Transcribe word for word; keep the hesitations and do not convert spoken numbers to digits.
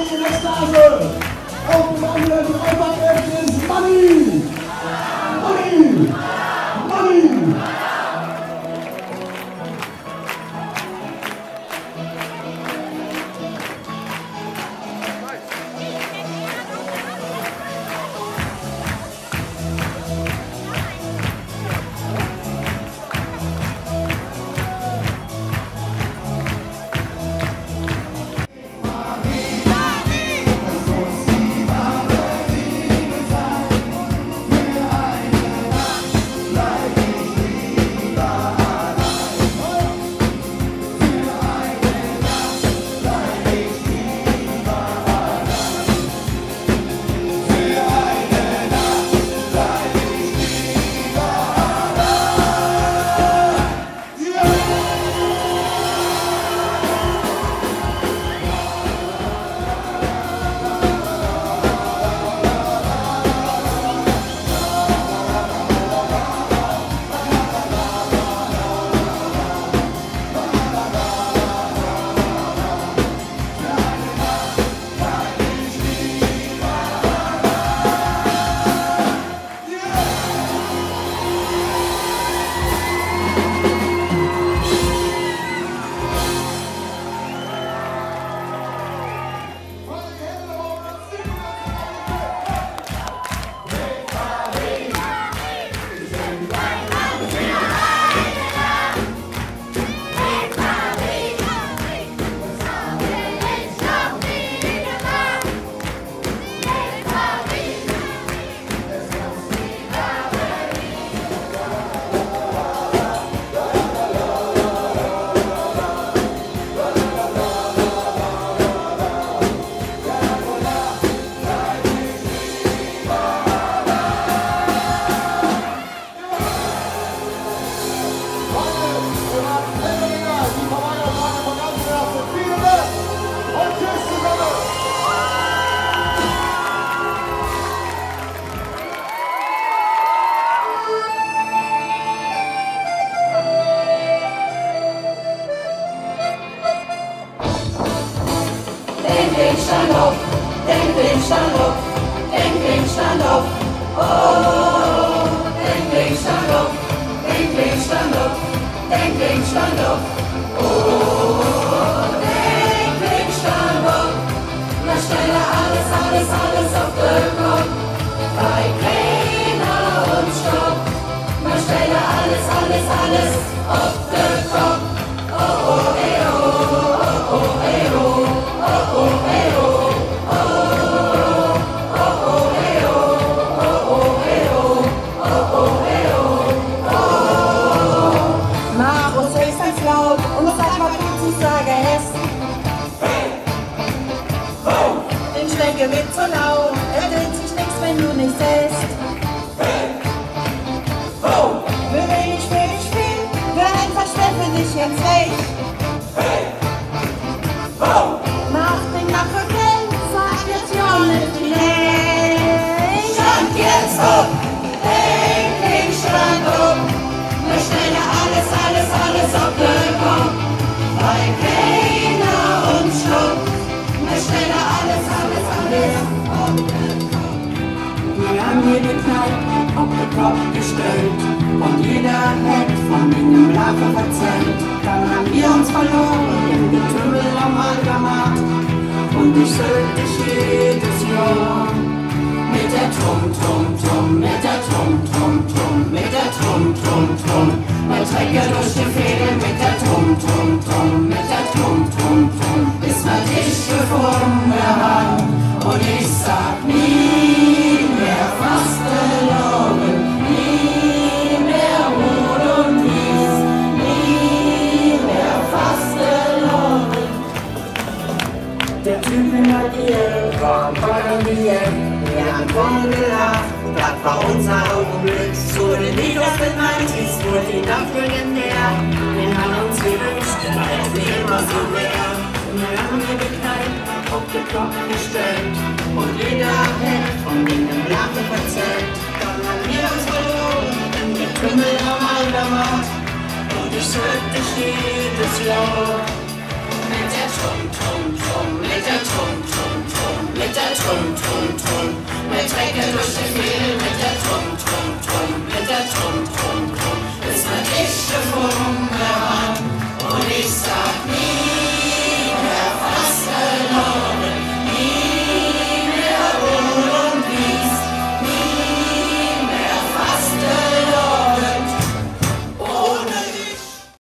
in Ekstase. Auf dem anderen Dreifach ist Money. Money. Money. Stand auf, Denkling, stand auf, Denkling, stand auf, oh, Denkling, stand auf, Denkling, stand auf, Denkling, stand auf, oh, Denkling, stand auf, na stelle alles, alles, alles auf den Kopf, bei keiner und Stopp, na stelle alles, alles, alles auf den Kopf, oh, oh, ey, oh, oh, oh, ey, oh, oh, oh, ey, oh. Wird so laut, er dreht sich nichts, wenn du nicht sitzt. Hey! Oh! Will ich für dich spielen, wer einfach schwer für dich jetzt nicht. Hey! Oh! Mach den Nachrücken, sag jetzt ja nicht nicht. Stand jetzt auf, Denkling, stand auf. Wir stellen alles, alles, alles auf den Kopf. Bei keiner und Stopp. Wir stellen alles, alles, alles auf den Kopf. Wir haben jeden Knall auf den Kopf gestellt und jeder hätte von einem Lachen verzählt. Dann haben wir uns verloren im Getümmel am Algermarkt und ich söld dich jedes Jahr. Mit der Trum, Trum, Trum, mit der Trum, Trum, Trum, mit der Trum, Trum, Trum. Mein Trecker durch die Fäden mit der Trum, Trum, Trum, mit der Trum, Trum, Trum. Bis man dich gefunden haben und ich sag nie mehr fast verloren, nie mehr Mut und Wies, nie mehr fast verloren. Der Typ in der Nähe war bei mir. Wir haben vorne gelacht, das war unser Augenblick. Zu den Videos mit neunzig wurde die Nacht legendär. Wir haben uns gewünscht, weil es wie immer so wäre. Wir haben hier geknallt, auf den Kopf gestellt. Und jeder hätte von einem Lachen verzählt. Dann haben wir uns verloren, im Getümmel am Aldermarkt. Und ich söld dich jedes Jahr. Mit der Trum, Trum, Trum.